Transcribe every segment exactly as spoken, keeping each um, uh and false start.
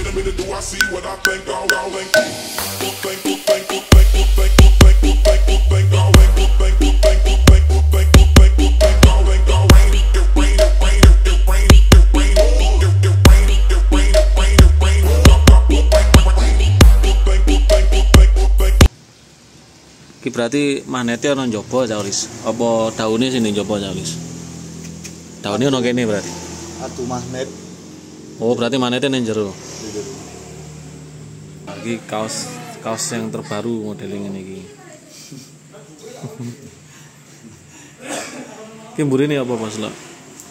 Ki berarti magnetnya ono njaba Caulis. Apa daune sing njaba Caulis? Daune ono kene berarti. Atu magnet. Oh, berarti magnetnya ning jero. Iki kaos kaos yang terbaru modeling ini iki. Ki mburine apa Mas Lo?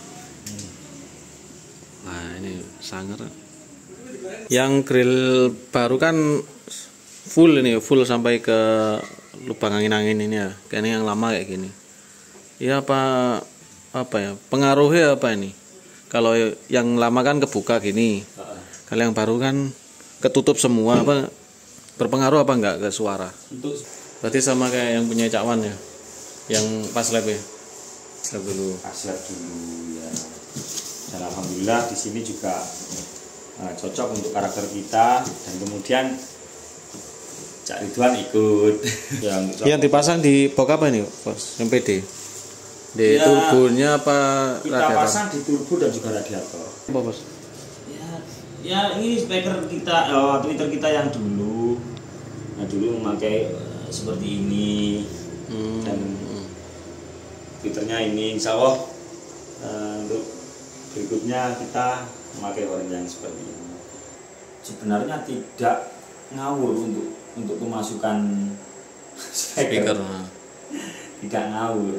Nah, ini sangar. Yang grill baru kan full ini, full sampai ke lubang angin-angin ini ya. Kayaknya yang lama kayak gini. Ya apa apa ya? Pengaruhnya apa ini? Kalau yang lama kan kebuka gini. Kalau yang baru kan ketutup semua, apa berpengaruh apa enggak ke suara? Berarti sama kayak yang punya Cak Wan ya. Yang pas lab ya. Lab dulu. Pas lab dulu ya. Dan alhamdulillah di sini juga uh, cocok untuk karakter kita, dan kemudian Cak Ridwan ikut. yang, yang dipasang di box apa ini, Bos? Yang P D? Di ya, turbonya apa kita radiator? pasang di turbo dan juga radiator. Apa, Bos? Ya, ya ini speaker kita, oh, Twitter kita yang dulu. Nah, dulu memakai uh, seperti ini. Hmm. Dan Twitternya ini, insya Allah uh, untuk berikutnya kita memakai orang yang seperti ini. Sebenarnya tidak ngawur untuk untuk pemasukan speaker, speaker. Tidak ngawur.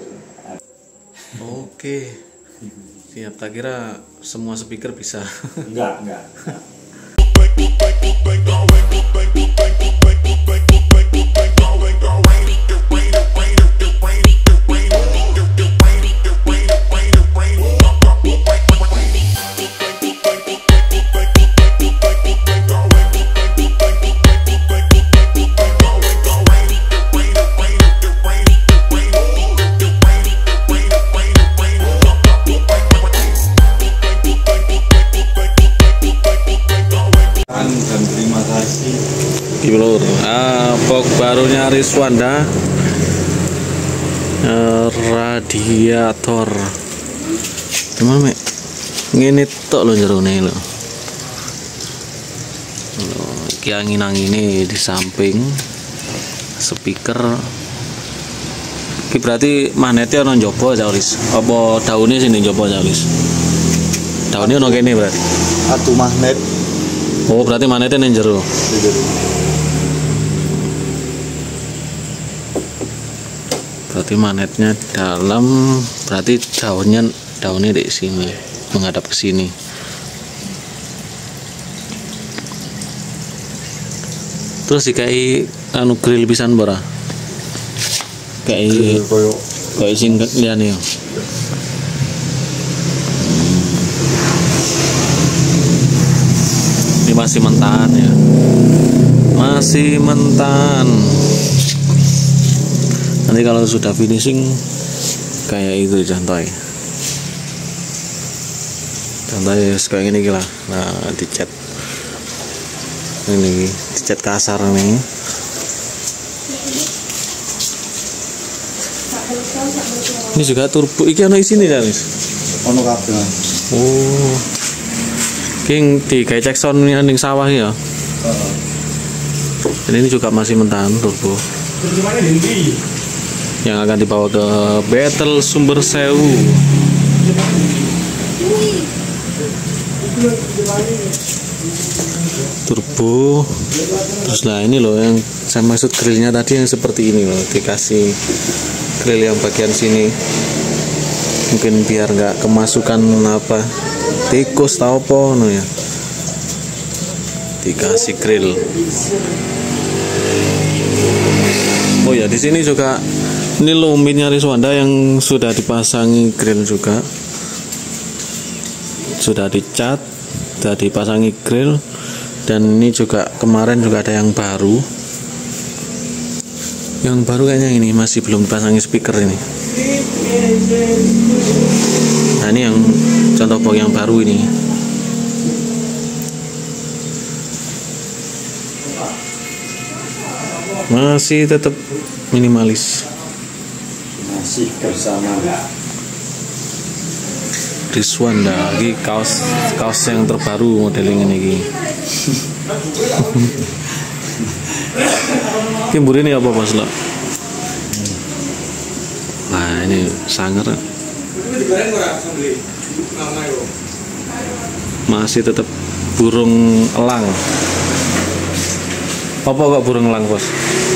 Oke, siap. Tak kira semua speaker bisa. Enggak, enggak, enggak. Ah, box barunya Rizwanda, uh, radiator. Gimana, Mek? Ngene tok lho jerone lho. Iki angin-angine di samping speaker. Iki berarti magnetnya ono njaba Caulis. Apa daune sing njaba Caulis? Daune ono kene berarti. Atu magnet. Oh, berarti magnetnya ning jero. Berarti magnetnya dalam, berarti daunnya daunnya di sini, menghadap ke sini. Terus dikai anu grill pisan ora? Kayak koyo koyo sing liyane. Ini masih mentan ya. Masih mentan. Nanti kalau sudah finishing kayak itu contohnya. Contohnya kayak gini lah. Nah, dicat. Ini dicat kasar nih. Ini juga turbo. Iki ono isine kan, Mas? Ono kabeh. Oh. King di kayak cek sound ning sawah ya. Heeh. Dan ini juga masih mentan turbo. Yang akan dibawa ke Battle Sumber Sewu. Turbo. Terus lah ini loh yang saya maksud grillnya tadi yang seperti ini loh, dikasih grill yang bagian sini. Mungkin biar nggak kemasukan apa tikus atau apa no ya. Dikasih grill. Oh ya, di sini juga ini luminnya Rizwanda yang sudah dipasangi grill juga, sudah dicat, sudah dipasangi grill, dan ini juga kemarin juga ada yang baru. Yang baru kayaknya ini masih belum dipasangi speaker ini. Nah ini yang contoh box yang baru ini. Masih tetap minimalis. Masih bersama Rizwanda, ini kaos kaos yang terbaru modeling ini. Ini mburi ini apa Mas lo? Nah ini sangar. Masih tetap burung elang. Apa kok burung elang bos?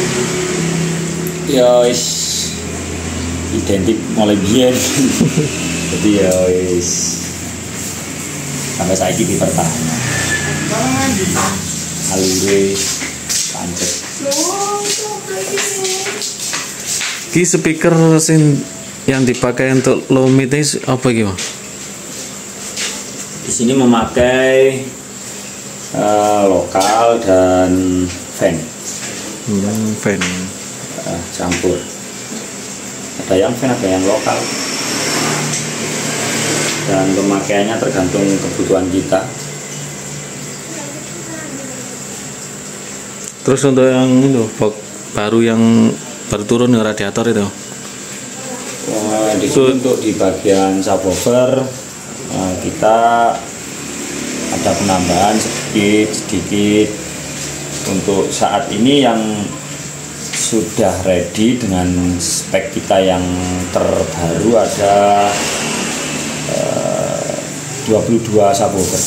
Ya is identik mulai biyen. Jadi ya is sampai saya ini pertahanan. Alure pancet. Ki speaker sing yang dipakai untuk low mid ini apa gitu? Di sini memakai uh, lokal dan fan. Hmm, fan. Uh, campur. Ada yang fan, ada yang lokal. Dan pemakaiannya tergantung kebutuhan kita. Terus untuk yang itu box baru yang baru turun yang radiator itu. Wah, di sini untuk di bagian subwoofer uh, kita ada penambahan sedikit sedikit untuk saat ini yang sudah ready dengan spek kita yang terbaru ada uh, dua puluh dua subwoofer.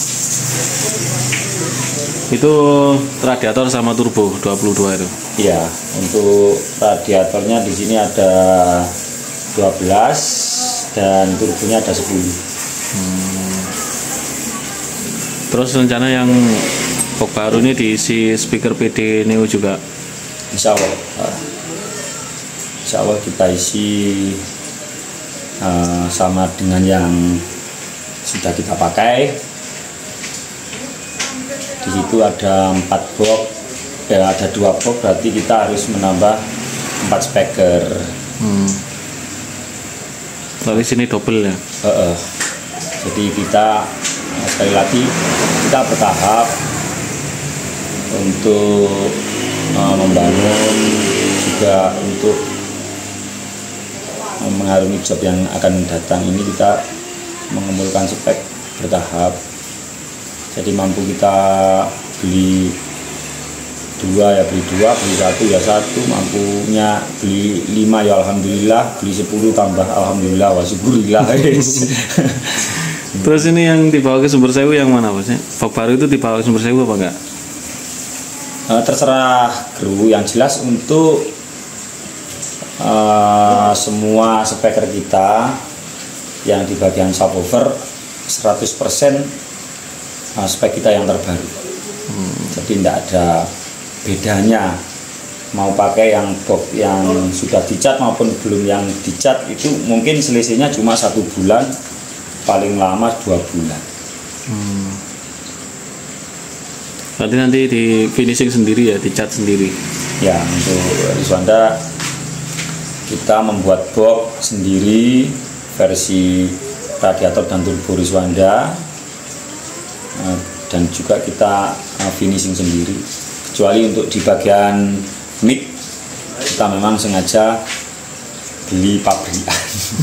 Itu radiator sama turbo dua puluh dua itu. Iya, untuk radiatornya di sini ada dua belas dan turbonya ada sepuluh. Hmm. Terus rencana yang box baru ini diisi speaker P D Neo juga. Insya Allah, uh, Insya Allah kita isi uh, sama dengan yang sudah kita pakai. Di situ ada empat box, ya ada dua box, berarti kita harus menambah empat speaker. Hmm. Tapi sini double ya. Uh, uh. Jadi kita uh, sekali lagi kita bertahap untuk uh, membangun juga untuk uh, mengarungi job yang akan datang ini kita mengumpulkan spek bertahap. Jadi mampu kita beli dua ya beli dua, beli satu ya satu, mampunya beli lima ya alhamdulillah, beli sepuluh tambah alhamdulillah wa syukurillah. Terus ini yang dibawa ke Sumber Sewu yang mana bosnya? Box baru itu dibawa ke Sumber Sewu apa enggak? Uh, terserah kru, yang jelas untuk uh, semua speaker kita yang di bagian subwoofer seratus persen uh, spek kita yang terbaru. Hmm. Jadi tidak ada bedanya mau pakai yang box yang sudah dicat maupun belum yang dicat, itu mungkin selisihnya cuma satu bulan, paling lama dua bulan. Hmm. Berarti nanti di finishing sendiri ya, dicat sendiri. Ya, untuk Rizwanda kita membuat box sendiri versi radiator dan turbo Rizwanda, dan juga kita finishing sendiri. Kecuali untuk di bagian mic kita memang sengaja beli pabrikan.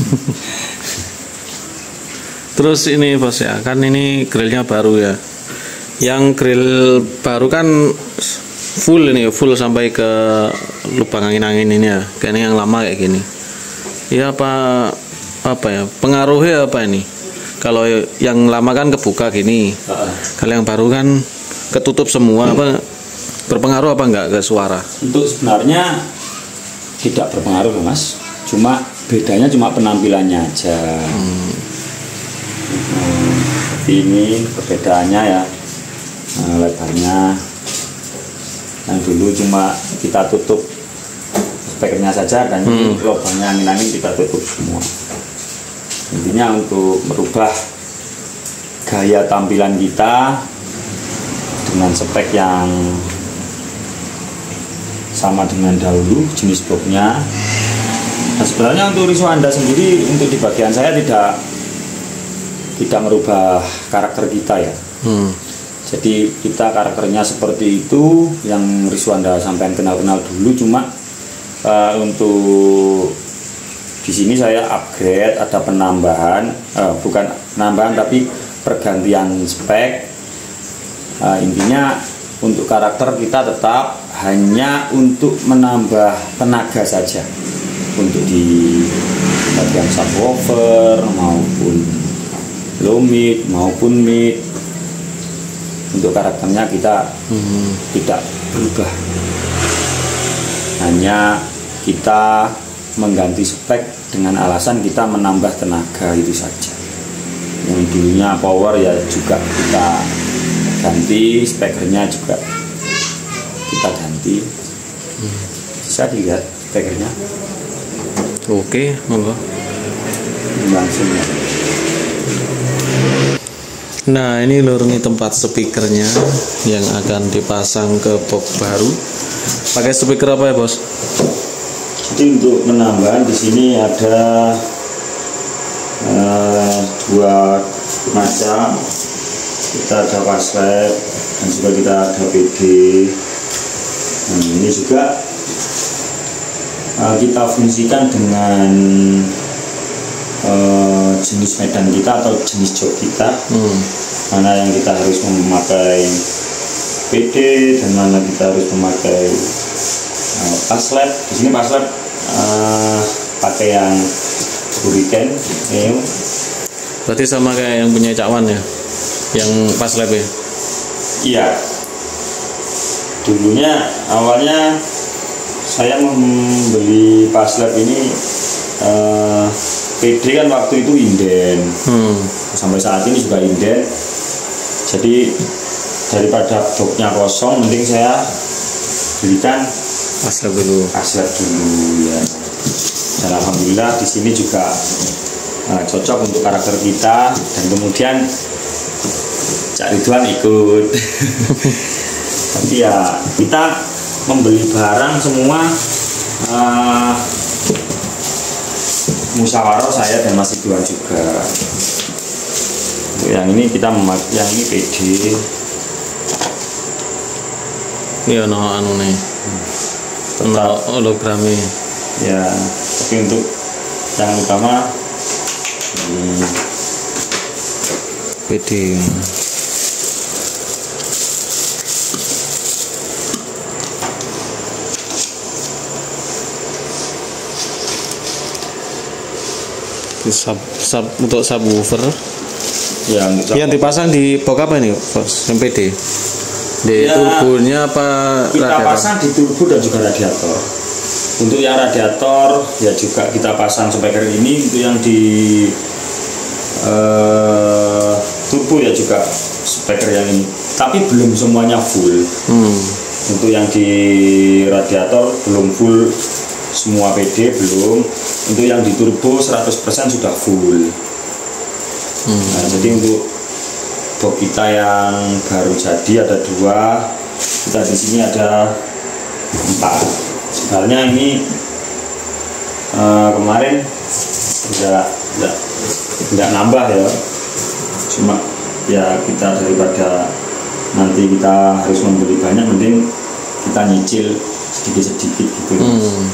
Terus ini bos ya, kan ini grillnya baru ya. Yang grill baru kan full ini, full sampai ke lubang angin-angin ini ya. Kayaknya yang lama kayak gini. Ya apa apa ya? Pengaruhnya apa ini? Kalau yang lama kan kebuka gini. Kalau yang baru kan ketutup semua, apa berpengaruh apa enggak ke suara? Untuk sebenarnya tidak berpengaruh mas, cuma bedanya cuma penampilannya aja. Hmm. Hmm, ini perbedaannya ya, nah, lebarnya yang dulu cuma kita tutup spekernya saja, dan hmm. ini lubangnya angin-angin kita tutup semua. Intinya untuk merubah gaya tampilan kita dengan spek yang sama dengan dahulu jenis boxnya. Nah, sebenarnya untuk Rizwanda sendiri untuk di bagian saya tidak tidak merubah karakter kita ya. Hmm. Jadi kita karakternya seperti itu yang Rizwanda sampai kenal-kenal dulu, cuma uh, untuk di sini saya upgrade, ada penambahan, uh, bukan penambahan tapi pergantian spek. Uh, intinya untuk karakter kita tetap hanya untuk menambah tenaga saja, untuk di bagian subwoofer maupun low mid maupun mid. Untuk karakternya kita hmm. tidak berubah, hanya kita mengganti spek dengan alasan kita menambah tenaga itu saja. Yang dulunya power ya juga kita ganti, spekernya juga kita ganti. hmm. Bisa dilihat spekernya. Oke, monggo langsung ya. Nah, ini lur, ini tempat speakernya yang akan dipasang ke box baru. Pakai speaker apa ya, Bos? Jadi untuk penambahan di sini ada uh, dua macam. Kita ada Paslet dan juga kita ada P D. Nah, ini juga uh, kita fungsikan dengan Uh, jenis medan kita atau jenis jok kita, hmm. mana yang kita harus memakai P D dan mana kita harus memakai uh, Paslet. Di sini Paslet uh, pakai yang Hurricane Neo. Berarti sama kayak yang punya Cakwan ya, yang Paslet ya? Iya. Dulunya awalnya saya membeli Paslet ini uh, P D kan waktu itu inden, hmm. sampai saat ini juga inden. Jadi daripada boxnya kosong, mending saya belikan Paslet dulu. Paslet dulu ya. Dan alhamdulillah di sini juga uh, cocok untuk karakter kita, dan kemudian Cak Ridwan ikut. Tapi ya kita membeli barang semua uh, musyawarah saya dan Mas Ridwan juga. Untuk yang ini kita memakai, yang ini P D. Iya, no anu nih. Tetap hologramnya. Ya, tapi untuk yang utama ini P D. Sub, sub, untuk subwoofer ya, untuk yang dipasang di box apa ini, Bos? Yang P D di ya, turbonya apa kita radiator? Pasang di turbo dan juga radiator. Untuk yang radiator ya juga kita pasang speaker ini. Untuk yang di uh, turbo ya juga speaker yang ini, tapi belum semuanya full. hmm. Untuk yang di radiator belum full semua P D, belum. Untuk yang di turbo seratus persen sudah full. hmm. Nah, jadi untuk box kita yang baru jadi ada dua, kita di sini ada empat. Sebenarnya ini uh, kemarin tidak tidak tidak nambah ya, cuma ya kita daripada nanti kita harus membeli banyak, mending kita nyicil sedikit-sedikit gitu. hmm.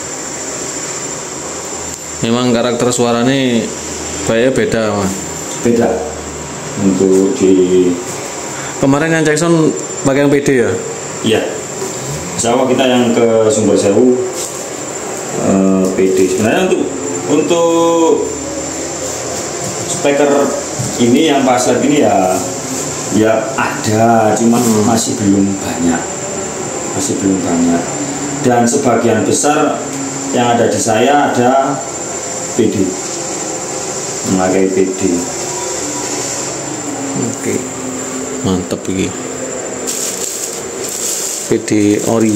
Memang karakter suaranya kayaknya beda, Mas. Beda. Untuk di kemarin yang Jackson pakai yang P D ya? Iya. Sama kita yang ke Sumber Sewu uh, P D. Sebenarnya untuk untuk speaker ini yang Paslet ini ya ya ada, cuma hmm. masih belum banyak. Masih belum banyak. Dan sebagian besar yang ada di saya ada P D, memakai P D. Oke, mantap ini P D ori.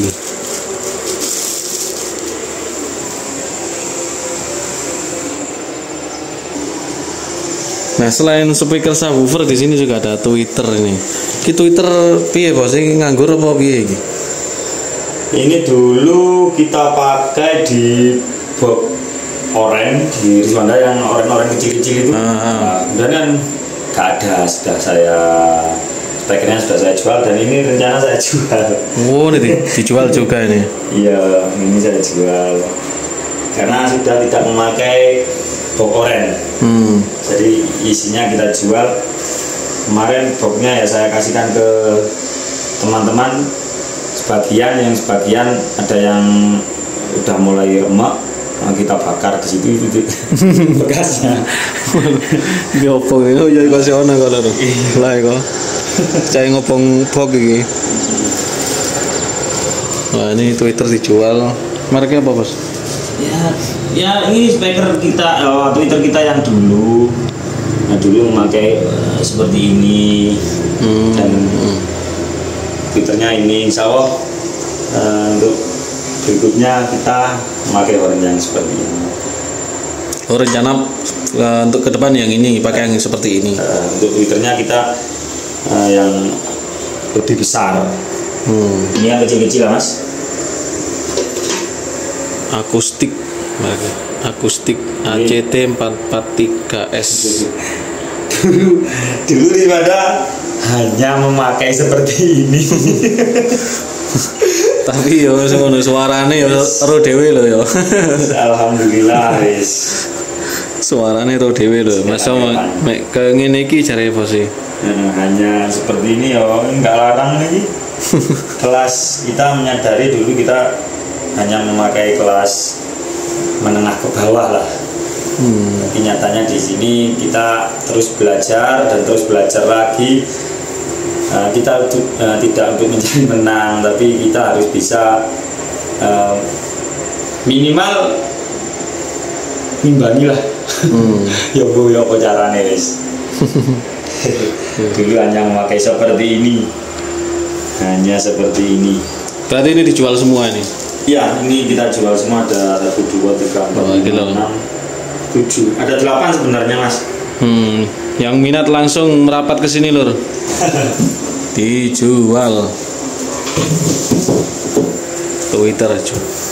Nah, selain speaker subwoofer di sini juga ada tweeter ini. Ki tweeter piye, Bos? Ini nganggur apa piye iki? Ini dulu kita pakai di box oren di Rizwanda, yang oren-oren kecil-kecil itu. Ah, ah. Nah, kemudian kan gak ada, sudah saya spekernya sudah saya jual dan ini rencana saya jual. Oh, ini di- dijual juga ini. Iya, ini saya jual karena sudah tidak memakai box oren. Hmm. Jadi isinya kita jual. Kemarin boxnya ya saya kasihkan ke teman-teman, sebagian yang sebagian ada yang udah mulai remek, nah kita bakar di situ itu bekasnya. Iki opo iki? Oh ya iku sih ono kok lho. Lah iku. Cai ngopong bok iki. Wah, ini Twitter dijual. Mereknya apa, Bos? Ya, ya ini speaker kita, oh, Twitter kita yang dulu. Nah dulu memakai uh, seperti ini Hmm. dan Twitternya ini, insya Allah uh, untuk berikutnya kita memakai orang yang seperti ini. Oh, rencana uh, untuk ke depan yang ini pakai yang seperti ini. Uh, untuk Twitternya kita uh, yang lebih besar. Hmm. Ini yang kecil-kecil lah mas. Akustik. Mereknya. Akustik A C T empat empat tiga S. Dulu dulu daripada hanya memakai seperti ini. Tapi yo ngono suarane yo ro dhewe lho yo. Alhamdulillah wis. Suarane ro dhewe lho. Masa mek ke ngene iki jare Bos e. Nah, hanya seperti ini ya enggak larang nih. Kelas kita menyadari dulu kita hanya memakai kelas menengah ke bawah lah. Hmm. Tapi nyatanya di sini kita terus belajar dan terus belajar lagi. Uh, kita uh, tidak untuk menjadi menang, tapi kita harus bisa uh, minimal ngimbangi lah. Hmm. Ya bu, ya apa caranya wis. Dulu hanya memakai seperti ini, hanya seperti ini. Berarti ini dijual semua ini. Ya, ini kita jual semua, ada satu, dua, tiga, empat, Oh, lima, enam, tujuh. Ada delapan sebenarnya mas. Hmm. Yang minat langsung merapat ke sini lur. Dijual. Twitter aja.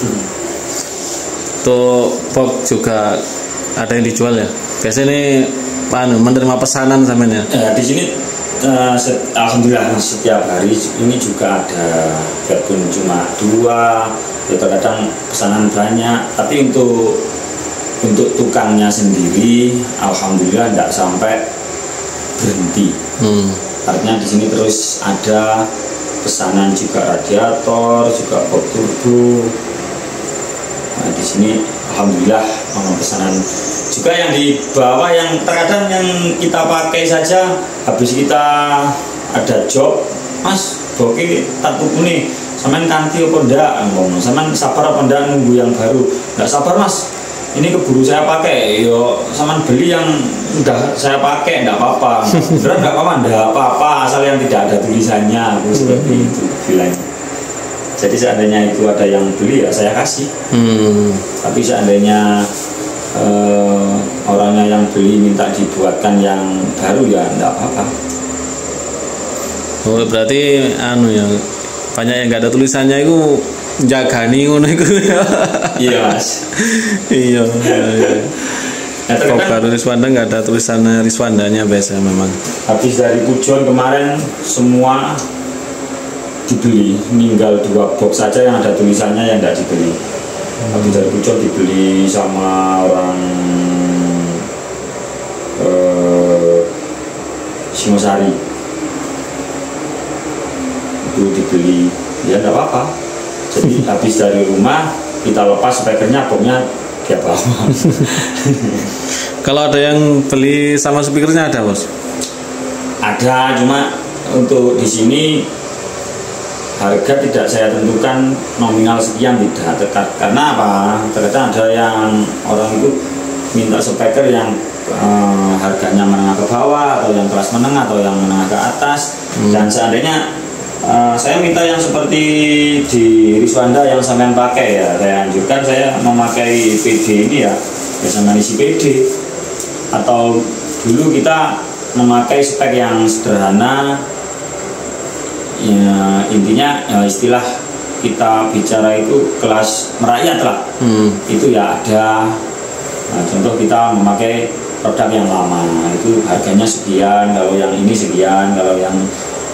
Tuh pop juga ada yang dijual ya. Biasanya ini anu, menerima pesanan sampean ya. Ya, di sini uh, set, alhamdulillah setiap hari ini juga ada, walaupun cuma dua, ya terkadang pesanan banyak. Tapi untuk untuk tukangnya sendiri, alhamdulillah tidak sampai berhenti. Hmm. Artinya di sini terus ada pesanan juga radiator, juga box turbo. Nah, di sini alhamdulillah memang pesanan juga yang di bawah, yang terkadang yang kita pakai saja habis kita ada job, mas boki tak tuku nih, sampean kanti apa ndak, ngomong sampean sabar apa ndak nunggu yang baru, ndak sabar mas, ini keburu saya pakai, yo sampean beli yang udah saya pakai ndak apa-apa, beneran ndak apa-apa, ndak apa-apa asal yang tidak ada tulisannya, aku seperti itu bilang. Jadi seandainya itu ada yang beli ya saya kasih. Hmm. Tapi seandainya eh, orangnya yang beli minta dibuatkan yang baru ya enggak apa-apa. Oh, berarti anu ya banyak yang nggak ada tulisannya itu jagani ngono iku. Iya mas. Iya. Iya. Nah, Kok terkadang baru Riswanda nggak ada tulisannya Riswandanya biasa memang. habis dari Pujon kemarin semua dibeli, tinggal dua box saja yang ada tulisannya yang tidak dibeli. Habis dari Pujon dibeli sama orang eh, Singosari. Itu dibeli, ya tidak apa-apa. Jadi habis dari rumah kita lepas spekernya, boxnya dia bawa. Kalau ada yang beli sama speakernya ada bos? Ada, cuma untuk di sini harga tidak saya tentukan nominal sekian, tidak tekat. Karena apa? Terkadang ada yang orang itu minta speaker yang eh, harganya menengah ke bawah, atau yang kelas menengah, atau yang menengah ke atas. Hmm. Dan seandainya eh, saya minta yang seperti di Riswanda yang sampean pakai ya, saya anjurkan saya memakai P D ini ya, biasanya isi P D. Atau dulu kita memakai spek yang sederhana. Ya, intinya ya istilah kita bicara itu kelas merakyat lah. Hmm. Itu ya ada. Nah, contoh kita memakai produk yang lama itu harganya sekian, kalau yang ini sekian, kalau yang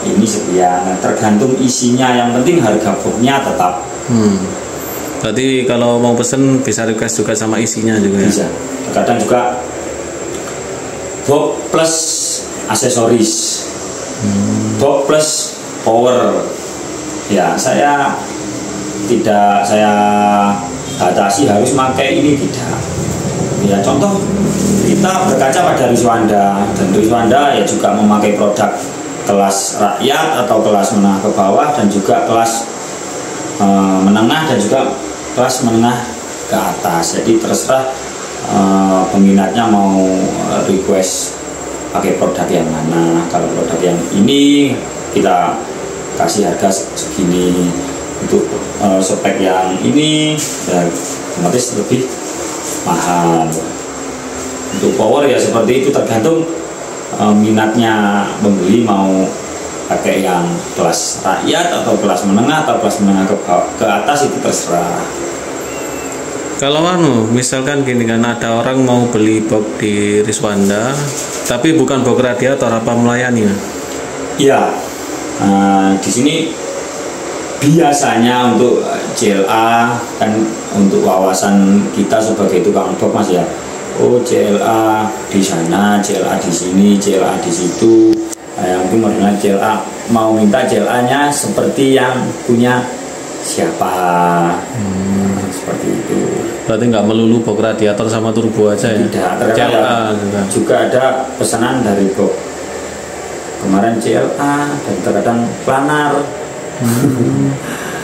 ini sekian, nah, tergantung isinya, yang penting harga boxnya tetap. Hmm. Berarti kalau mau pesen bisa request juga sama isinya juga ya? Bisa. Kadang juga box plus aksesoris, hmm. box plus power. Ya saya tidak saya batasi harus pakai ini, tidak. Ya contoh kita berkaca pada Riswanda, dan Riswanda ya juga memakai produk kelas rakyat atau kelas menengah ke bawah, dan juga kelas e, menengah, dan juga kelas menengah ke atas. Jadi terserah e, peminatnya mau request pakai produk yang mana. Kalau produk yang ini kita kasih harga segini, untuk e, spek yang ini ya otomatis lebih mahal. Untuk power ya seperti itu, tergantung e, minatnya pembeli mau pakai yang kelas rakyat atau kelas menengah atau kelas menengah ke, ke atas, itu terserah. Kalau anu misalkan gini kan, ada orang mau beli box di Riswanda tapi bukan box radiator, apa melayani? Iya, nah, di sini biasanya untuk C L A kan, untuk wawasan kita sebagai tukang box mas ya, oh C L A di sana, C L A di sini, C L A di situ. Nah, yang mungkin modelnya C L A, mau minta C L A-nya seperti yang punya siapa, hmm. seperti itu. Berarti nggak melulu box radiator sama turbo aja ya? Tidak, terkadang juga. juga ada pesanan dari box kemarin C L A, dan terkadang planar. Hmm.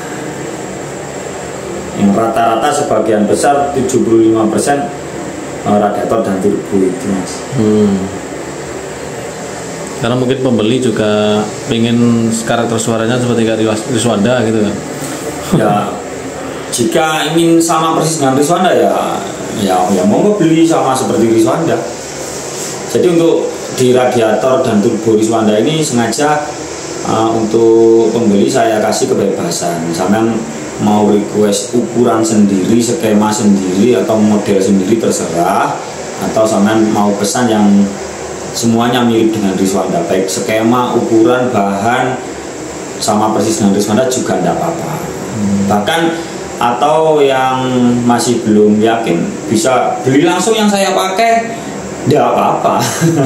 Yang rata-rata sebagian besar tujuh puluh lima persen radiator dan turbo itu mas. Hmm. Karena mungkin pembeli juga pengen karakter suaranya seperti kayak Riswanda gitu kan? Ya, jika ingin sama persis dengan Riswanda ya, ya, ya monggo beli sama seperti Riswanda. Jadi untuk di radiator dan turbo Riswanda ini sengaja uh, untuk pembeli saya kasih kebebasan. Sampai mau request ukuran sendiri, skema sendiri atau model sendiri terserah, atau sampai mau pesan yang semuanya mirip dengan Riswanda, baik skema, ukuran, bahan sama persis dengan Riswanda juga tidak apa-apa. Hmm. Bahkan atau yang masih belum yakin bisa beli langsung yang saya pakai, tidak apa-apa.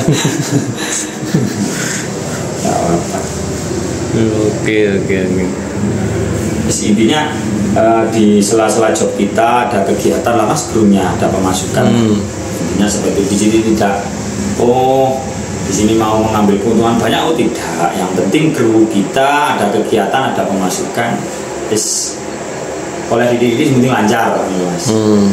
Tidak apa-apa. Oke oke oke. Intinya uh, di sela-sela job kita ada kegiatan lah mas, krunya ada pemasukan. Hmm. Intinya seperti di sini tidak, oh di sini mau mengambil keuntungan banyak, oh tidak. Yang penting kru kita ada kegiatan, ada pemasukan. Is oleh diri ini penting lancar, mas. Hmm.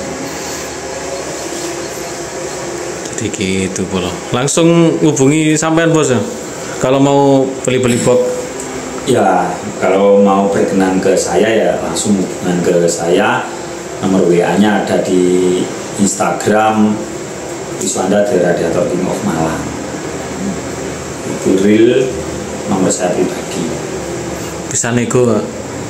Jadi gitu pula. Langsung hubungi sampean bos ya. Kalau mau beli-beli box. Ya, kalau mau berkenan ke saya ya langsung hubungan ke saya. Nomor W A-nya ada di Instagram Riswanda The Radiator King of Malang. Itu real nomor saya pribadi. Bisa nego gak?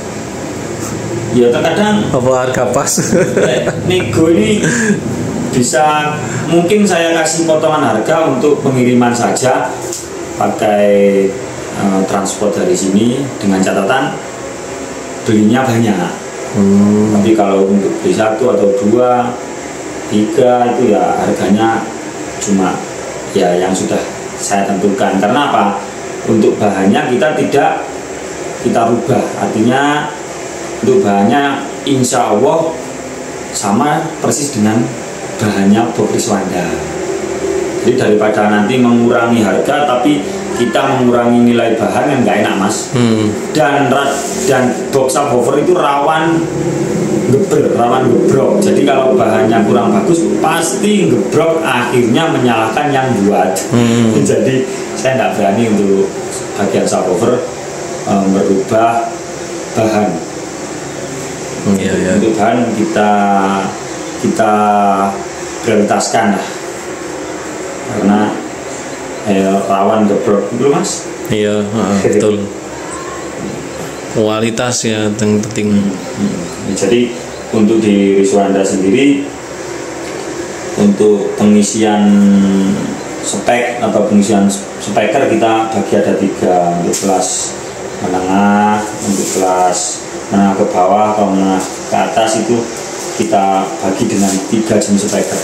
Ya terkadang apa harga pas? Nego ini bisa, mungkin saya kasih potongan harga untuk pengiriman saja, pakai uh, transport dari sini, dengan catatan belinya banyak. Hmm. Tapi kalau untuk beli satu atau dua, tiga itu ya harganya cuma ya yang sudah saya tentukan. Karena apa? Untuk bahannya kita tidak kita rubah, artinya untuk bahannya insya Allah sama persis dengan bahannya box Riswanda. Jadi daripada nanti mengurangi harga tapi kita mengurangi nilai bahan yang nggak enak mas. Hmm. Dan dan box subwoofer itu rawan geber, rawan gebrok. Jadi kalau bahannya kurang bagus pasti gebrok, akhirnya menyalahkan yang buat. Hmm. Jadi saya nggak berani untuk bagian subwoofer um, merubah bahan. Hmm, iya, iya. Untuk bahan kita kita prioritaskan lah, karena eh, rawan gebrok dulu mas. Iya uh, betul. Kualitas ya yang penting. Hmm, hmm. Jadi untuk di Riswanda sendiri untuk pengisian spek atau pengisian speaker kita bagi ada tiga, untuk kelas menengah, untuk kelas menengah ke bawah, atau menengah ke atas itu kita bagi dengan tiga jenis speaker.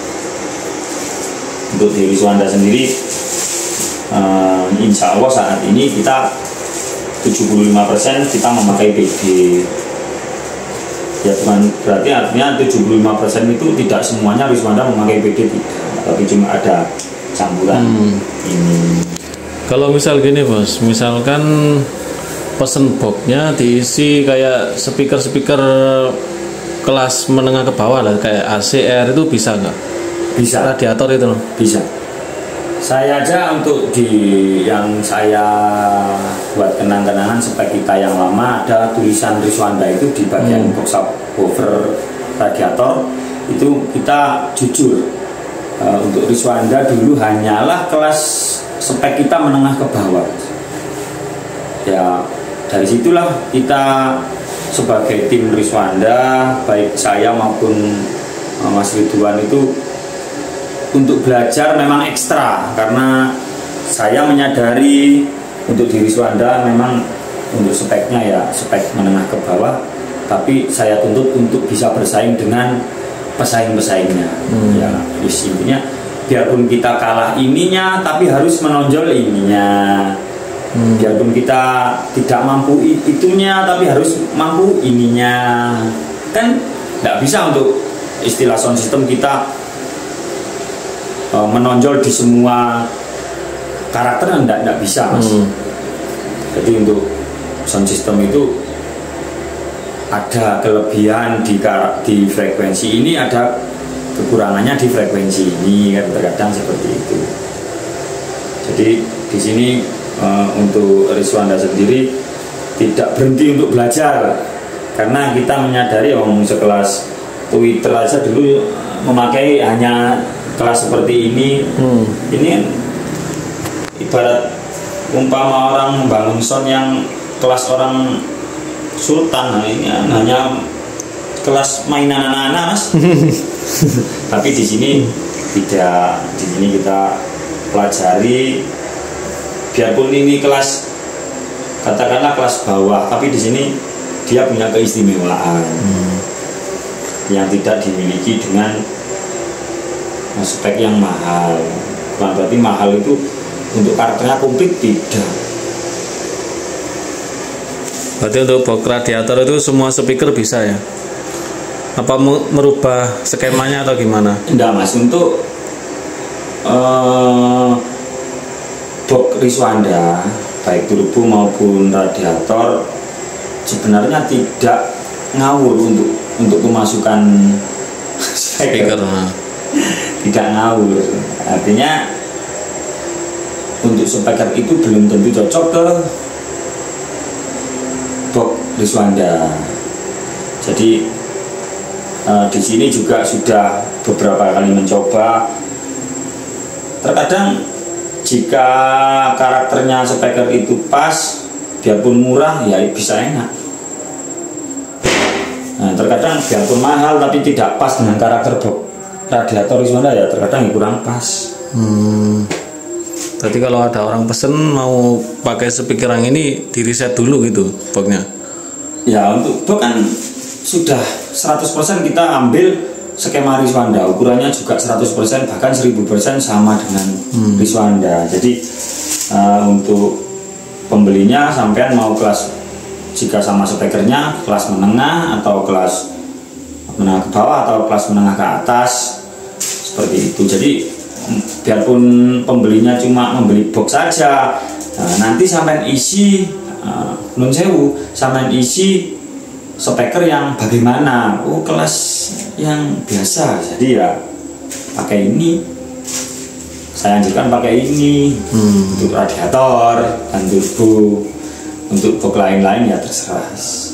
Untuk di Riswanda sendiri, eh, insya Allah saat ini kita tujuh puluh lima persen kita memakai P D. Ya bukan berarti artinya tujuh puluh lima persen itu tidak semuanya Riswanda memakai P D, tidak, tapi cuma ada campuran hmm. ini. Kalau misal gini bos, misalkan pesen boxnya diisi kayak speaker-speaker kelas menengah ke bawah lah, kayak A C R, itu bisa nggak? Bisa. Radiator itu loh. Bisa. Saya aja untuk di yang saya buat kenang-kenangan spek kita yang lama, ada tulisan Riswanda itu di bagian hmm. box subwoofer radiator itu kita jujur, uh, untuk Riswanda dulu hanyalah kelas spek kita menengah ke bawah. Ya dari situlah kita sebagai tim Riswanda, baik saya maupun uh, Mas Ridwan itu untuk belajar memang ekstra, karena saya menyadari untuk di Riswanda memang untuk speknya ya spek menengah ke bawah, tapi saya tuntut untuk bisa bersaing dengan pesaing-pesaingnya. hmm. Ya intinya biarpun kita kalah ininya tapi harus menonjol ininya, hmm. biarpun kita tidak mampu itunya tapi harus mampu ininya. Kan tidak bisa untuk istilah sound system kita menonjol di semua karakter, enggak, enggak bisa mas. hmm. Jadi untuk sound system itu ada kelebihan di, di frekuensi ini, ada kekurangannya di frekuensi ini, kan terkadang seperti itu. Jadi di sini uh, untuk Riswanda sendiri tidak berhenti untuk belajar, karena kita menyadari om sekelas Twitter aja dulu memakai hanya kelas seperti ini. hmm. Ini ibarat umpama orang membangun sound yang kelas orang sultan, nah ini hanya kelas mainan anak-anak mas. Tapi di sini tidak, di sini kita pelajari, biarpun ini kelas katakanlah kelas bawah, tapi di sini dia punya keistimewaan hmm. yang tidak dimiliki dengan spek yang mahal. Bukan berarti mahal itu untuk karakternya komplit, tidak. Berarti untuk box radiator itu semua speaker bisa ya? Apa merubah skemanya atau gimana? Enggak mas, untuk uh, box Riswanda baik turbo maupun radiator sebenarnya tidak ngawur untuk untuk pemasukan speaker. Nah. Tidak ngawur, artinya untuk speaker itu belum tentu cocok ke box Riswanda. Jadi uh, di sini juga sudah beberapa kali mencoba. Terkadang jika karakternya speaker itu pas, biarpun murah ya bisa enak. Nah, terkadang biarpun mahal tapi tidak pas dengan karakter box radiator Riswanda ya terkadang kurang pas. Hmm. Berarti kalau ada orang pesen mau pakai speaker yang ini di reset dulu gitu boxnya? Ya untuk box kan sudah seratus persen kita ambil skema Riswanda, ukurannya juga seratus persen bahkan seribu persen sama dengan hmm. Riswanda. Jadi uh, untuk pembelinya sampean mau kelas jika sama speakernya kelas menengah atau kelas menengah ke bawah atau kelas menengah ke atas seperti itu. Jadi biarpun pembelinya cuma membeli box saja, nah, nanti sampai isi uh, nun sewu sampai isi speaker yang bagaimana, oh kelas yang biasa, jadi ya pakai ini, saya anjurkan pakai ini hmm. untuk radiator dan turbo. Untuk box lain-lain ya terserah.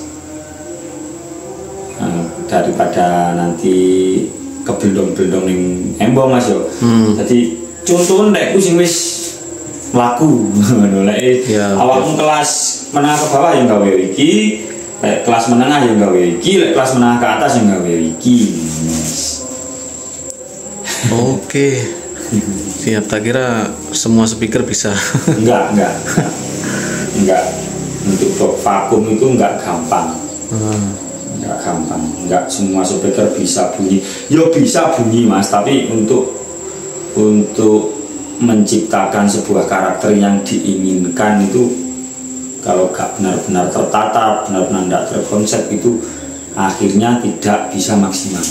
Nah, daripada nanti kebeldong-beldong ning embong mas yo. Hmm. Jadi contoh nek ku sing wis mlaku ngono lek ya, awakmu kelas menengah ke bawah yang gawe iki, lek kelas menengah yang gawe iki, lek kelas menengah ke atas yang gawe iki. Yes. Oke. Siap, tak kira semua speaker bisa. Enggak, enggak, enggak, enggak. Untuk box vakum itu enggak gampang, Hmm. enggak gampang, enggak semua speaker bisa bunyi. Yo bisa bunyi mas, tapi untuk untuk menciptakan sebuah karakter yang diinginkan itu kalau gak benar-benar tertata, benar-benar tidak terkonsep itu akhirnya tidak bisa maksimal.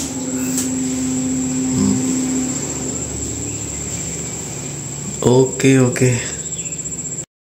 Oke oke.